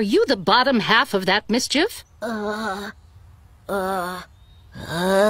Are you the bottom half of that mischief?